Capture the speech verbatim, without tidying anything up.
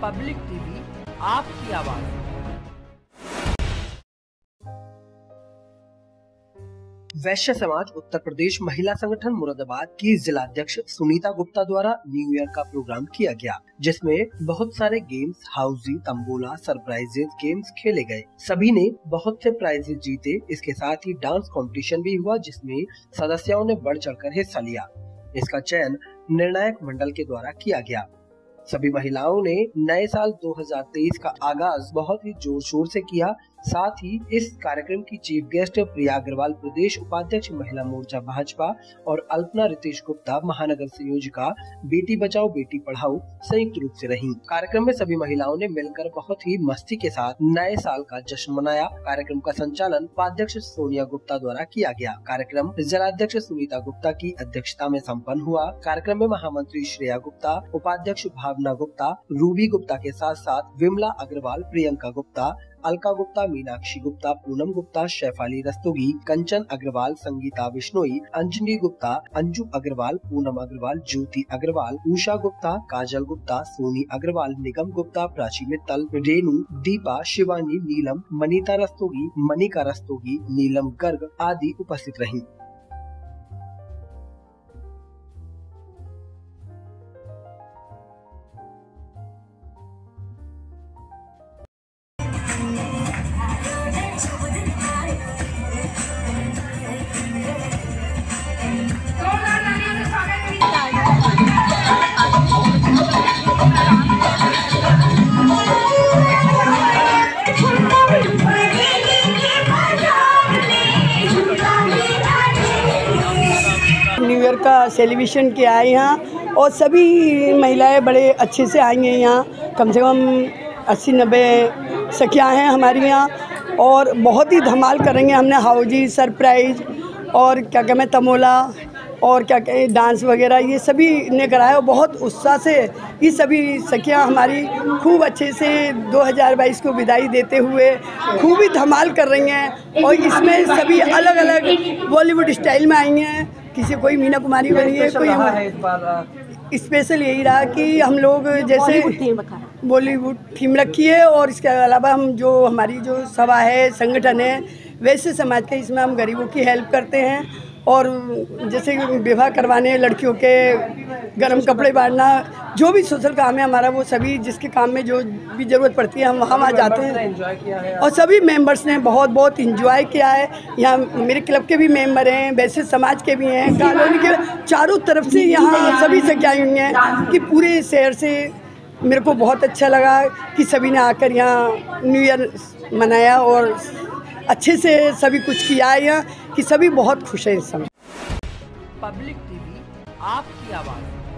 Public TV आपकी आवाज। वैश्य समाज उत्तर प्रदेश महिला संगठन मुरादाबाद की जिलाध्यक्ष सुनीता गुप्ता द्वारा न्यू ईयर का प्रोग्राम किया गया, जिसमें बहुत सारे games, housie, tambola, surprises games खेले गए। सभी ने बहुत से प्राइजेस जीते। इसके साथ ही डांस कंपटीशन भी हुआ, जिसमें सदस्यों ने बढ़ चढ़कर हिस्सा लिया। इसका चयन निर्णायक मंडल के द्वारा किया गया। सभी महिलाओं ने नए साल दो हज़ार तेईस का आगाज बहुत ही जोर शोर से किया। साथ ही इस कार्यक्रम की चीफ गेस्ट प्रिया अग्रवाल, प्रदेश उपाध्यक्ष महिला मोर्चा भाजपा, और अल्पना रितेश गुप्ता, महानगर संयोजिका बेटी बचाओ बेटी पढ़ाओ, संयुक्त रूप से रहीं। कार्यक्रम में सभी महिलाओं ने मिलकर बहुत ही मस्ती के साथ नए साल का जश्न मनाया। कार्यक्रम का संचालन उपाध्यक्ष सोनिया गुप्ता द्वारा किया गया। कार्यक्रम जिलाध्यक्ष सुनीता गुप्ता की अध्यक्षता में संपन्न हुआ। कार्यक्रम में महामंत्री श्रेया गुप्ता, उपाध्यक्ष भावना गुप्ता, रूबी गुप्ता के साथ साथ विमला अग्रवाल, प्रियंका गुप्ता, अलका गुप्ता, मीनाक्षी गुप्ता, पूनम गुप्ता, शैफाली रस्तोगी, कंचन अग्रवाल, संगीता बिश्नोई, अंजनी गुप्ता, अंजू अग्रवाल, पूनम अग्रवाल, ज्योति अग्रवाल, उषा गुप्ता, काजल गुप्ता, सोनी अग्रवाल, निगम गुप्ता, प्राची मित्तल, रेणु, दीपा, शिवानी, नीलम, मनीता रस्तोगी, मनिका रस्तोगी, नीलम गर्ग आदि उपस्थित रहीं। न्यू ईयर का सेलिब्रेशन किया है यहाँ, और सभी महिलाएं बड़े अच्छे से आई हैं यहाँ। कम से कम अस्सी नब्बे सखियाँ हैं हमारी यहाँ, और बहुत ही धमाल करेंगे। हमने हाउजी, सरप्राइज और क्या कहते हैं तमोला और क्या कहें डांस वगैरह ये सभी ने कराया, और बहुत उत्साह से ये सभी सखियाँ हमारी खूब अच्छे से दो हज़ार बाईस को विदाई देते हुए खूब ही धमाल कर रही हैं। और इसमें सभी अलग अलग बॉलीवुड स्टाइल में आई हैं। किसी कोई मीना कुमारी बनी है, कोई स्पेशल यही रहा कि हम लोग जैसे बॉलीवुड थीम रखी है। और इसके अलावा हम जो हमारी जो सभा है, संगठन है, वैसे समाज के, इसमें हम गरीबों की हेल्प करते हैं। और जैसे विवाह करवाने, लड़कियों के गर्म कपड़े बांटना, जो भी सोशल काम है हमारा, वो सभी जिसके काम में जो भी ज़रूरत पड़ती है हम वहाँ वहाँ जाते हैं। और सभी मेंबर्स ने बहुत बहुत इंजॉय किया है। यहाँ मेरे क्लब के भी मेंबर हैं, वैसे समाज के भी हैं, कॉलोनी के चारों तरफ से यहाँ सभी सख्याई हुई हैं कि पूरे शहर से मेरे को बहुत अच्छा लगा कि सभी ने आकर यहाँ न्यू ईयर मनाया और अच्छे से सभी कुछ किया है यहाँ, कि सभी बहुत खुश हैं इस समय। पब्लिक टीवी आपकी आवाज़।